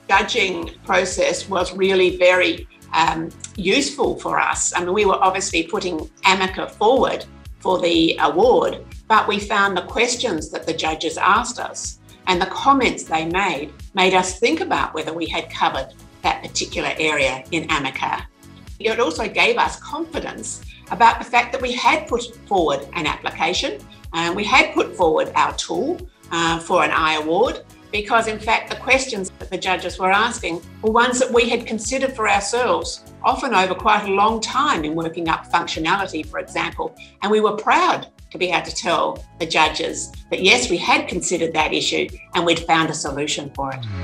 judging process was really very useful for us. I mean, we were obviously putting AMICA forward for the award, but we found the questions that the judges asked us and the comments they made us think about whether we had covered that particular area in AMICA. It also gave us confidence about the fact that we had put forward an application and we had put forward our tool for an iAward, because in fact the questions that the judges were asking were ones that we had considered for ourselves, often over quite a long time in working up functionality, for example, and we were proud to be able to tell the judges that yes, we had considered that issue and we'd found a solution for it.